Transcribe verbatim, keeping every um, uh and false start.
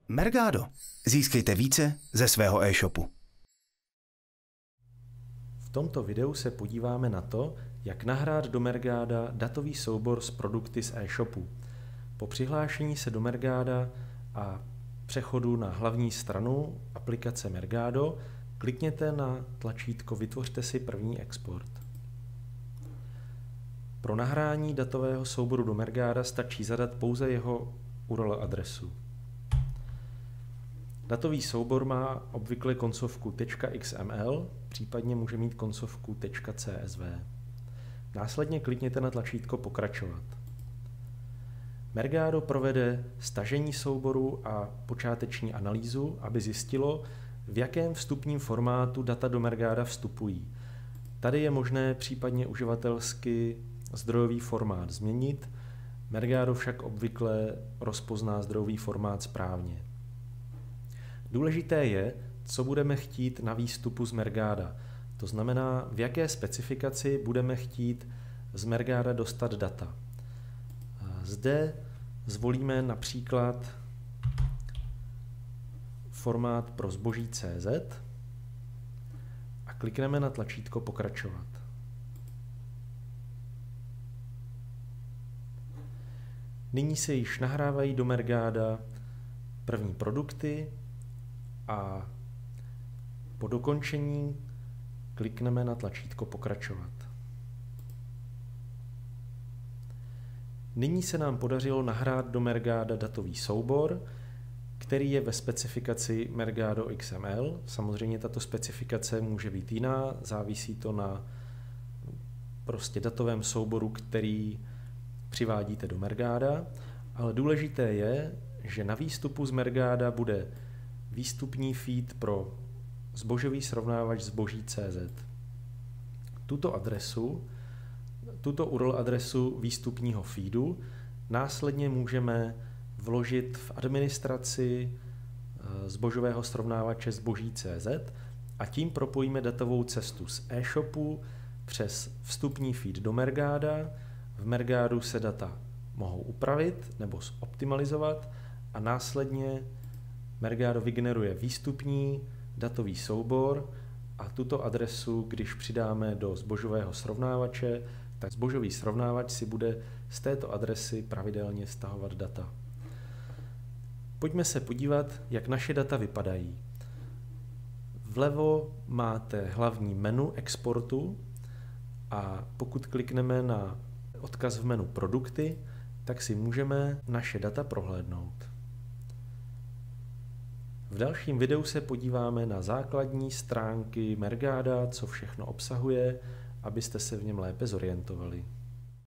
Mergado. Získejte více ze svého e-shopu. V tomto videu se podíváme na to, jak nahrát do Mergada datový soubor s produkty z e-shopu. Po přihlášení se do Mergada a přechodu na hlavní stranu aplikace Mergado klikněte na tlačítko Vytvořte si první export. Pro nahrání datového souboru do Mergada stačí zadat pouze jeho U R L adresu. Datový soubor má obvykle koncovku .xml, případně může mít koncovku .csv. Následně klikněte na tlačítko Pokračovat. Mergado provede stažení souboru a počáteční analýzu, aby zjistilo, v jakém vstupním formátu data do Mergada vstupují. Tady je možné případně uživatelsky zdrojový formát změnit, Mergado však obvykle rozpozná zdrojový formát správně. Důležité je, co budeme chtít na výstupu z Mergada, to znamená, v jaké specifikaci budeme chtít z Mergada dostat data. Zde zvolíme například formát pro zboží tečka cé zet a klikneme na tlačítko Pokračovat. Nyní se již nahrávají do Mergada první produkty a po dokončení klikneme na tlačítko Pokračovat. Nyní se nám podařilo nahrát do Mergada datový soubor, který je ve specifikaci Mergado X M L. Samozřejmě tato specifikace může být jiná, závisí to na prostě datovém souboru, který přivádíte do Mergada, ale důležité je, že na výstupu z Mergada bude výstupní feed pro zbožový srovnávač zboží tečka cé zet. Tuto adresu, tuto U R L adresu výstupního feedu následně můžeme vložit v administraci zbožového srovnávače zboží tečka cé zet a tím propojíme datovou cestu z e-shopu přes vstupní feed do Mergada. V Mergadu se data mohou upravit nebo zoptimalizovat a následně Mergado vygeneruje výstupní datový soubor a tuto adresu, když přidáme do zbožového srovnávače, tak zbožový srovnávač si bude z této adresy pravidelně stahovat data. Pojďme se podívat, jak naše data vypadají. Vlevo máte hlavní menu exportu a pokud klikneme na odkaz v menu Produkty, tak si můžeme naše data prohlédnout. V dalším videu se podíváme na základní stránky Mergada, co všechno obsahuje, abyste se v něm lépe zorientovali.